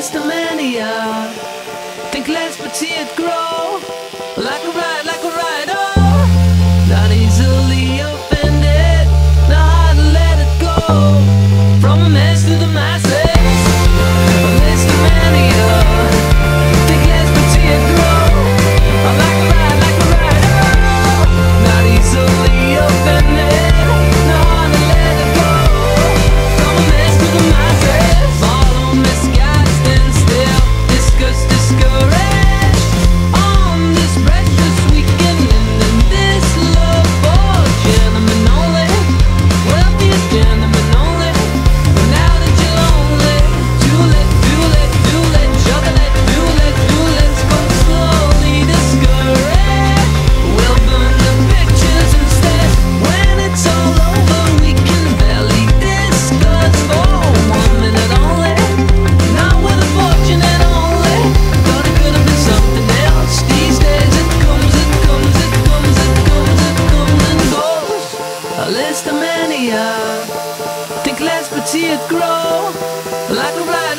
listomania. Think less but see it grow. Like a ride, oh. Not easily offended, not hard to let it go. From a mess to the masses, a listomania. Think less but see it grow. Like a ride, oh. Not easily offended, not hard to let it go. From a mess to the masses. Follow misguided, stand still, discuss, discouraged. On this precious weekend and in this love for gentlemen only. Wealthiest gentlemen only. But now that you're lonely, chocolate, let's go slowly, discouraged. We'll burn the pictures instead. When it's all over, we can barely discuss for 1 minute only. Not with a fortune and only. Thought it could have been something else. These days it comes and goes. A listomania. Think less but see it grow. Like a ride.